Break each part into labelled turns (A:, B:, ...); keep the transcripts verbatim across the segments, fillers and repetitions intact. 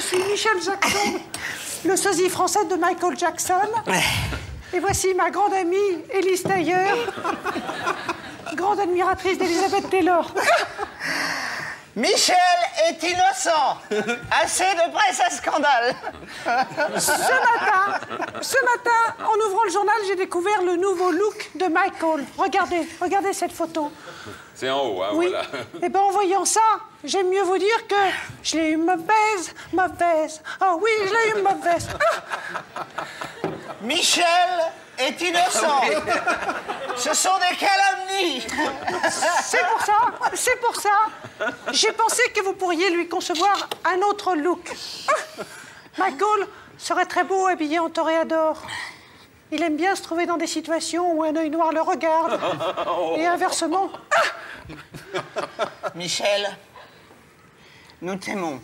A: suis Michel Jackson, le sosie français de Michael Jackson. Et voici ma grande amie, Élise Tailleur, grande admiratrice d'Elizabeth Taylor.
B: Michel est innocent. Assez de presse à scandale.
A: Ce matin, ce matin, en ouvrant le journal, j'ai découvert le nouveau look de Michael. Regardez, regardez cette photo.
C: C'est en haut, hein,
A: oui.
C: voilà.
A: Et bien, en voyant ça, j'aime mieux vous dire que je l'ai eu mauvaise, mauvaise. Oh oui, je l'ai eu mauvaise. Ah.
B: Michel est innocent. Ce sont des calomnies.
A: C'est pour ça, c'est pour ça. J'ai pensé que vous pourriez lui concevoir un autre look. Ah. Michael serait très beau habillé en toréador. Il aime bien se trouver dans des situations où un œil noir le regarde. Et inversement. Ah.
B: Michel, nous t'aimons.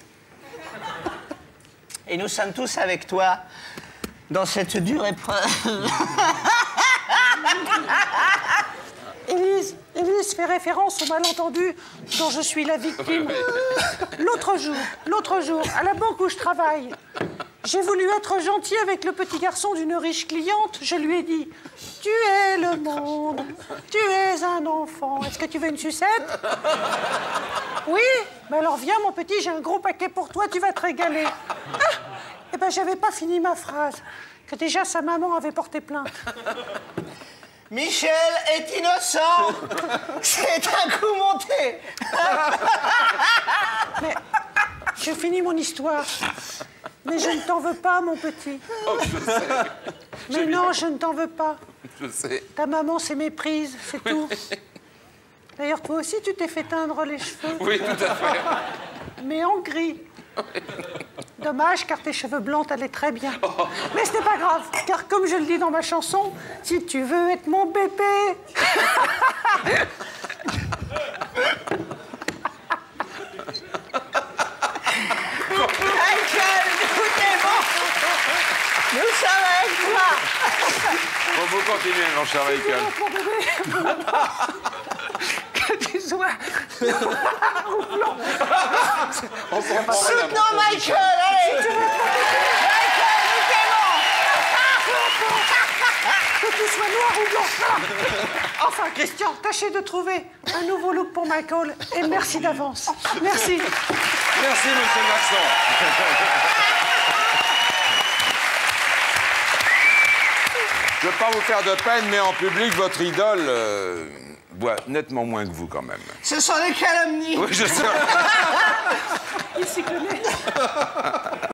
B: Et nous sommes tous avec toi dans cette dure épreuve.
A: Élise, Élise fait référence au malentendu dont je suis la victime. L'autre jour, l'autre jour, à la banque où je travaille, j'ai voulu être gentil avec le petit garçon d'une riche cliente. Je lui ai dit « Tu es le monde, tu es un enfant. Est-ce que tu veux une sucette ?»« Oui, mais alors viens mon petit, j'ai un gros paquet pour toi, tu vas te régaler. » Ah, eh ben j'avais pas fini ma phrase, que déjà sa maman avait porté plainte.
B: Michel est innocent. C'est un coup monté.
A: Mais je finis mon histoire. Mais je ne t'en veux pas, mon petit.
C: Oh, je sais.
A: Mais non, je ne t'en veux pas.
C: Je sais.
A: Ta maman s'est méprise, c'est tout. D'ailleurs, toi aussi, tu t'es fait teindre les cheveux.
C: Oui, tout à fait.
A: Mais en gris. Dommage, car tes cheveux blancs t'allaient très bien. Mais ce n'est pas grave, car comme je le dis dans ma chanson, si tu veux être mon bébé...
B: Michael, nous t'aimons. Nous sommes avec toi.
C: Bon, vous continuez, mon cher Michael.
A: Mon bébé... Que tu sois...
C: On s'en prend
B: Soutenons Michael, allez. Michael, nous t'aimons.
A: Que tu sois noir ou blanc. Enfin, Christian, tâchez de trouver un nouveau look pour Michael. Et merci d'avance. Merci.
C: Merci, monsieur Jackson. Je ne veux pas vous faire de peine, mais en public, votre idole euh, boit nettement moins que vous, quand même.
B: Ce sont des calomnies.
C: Oui, je sais.
A: Il s'y connaît.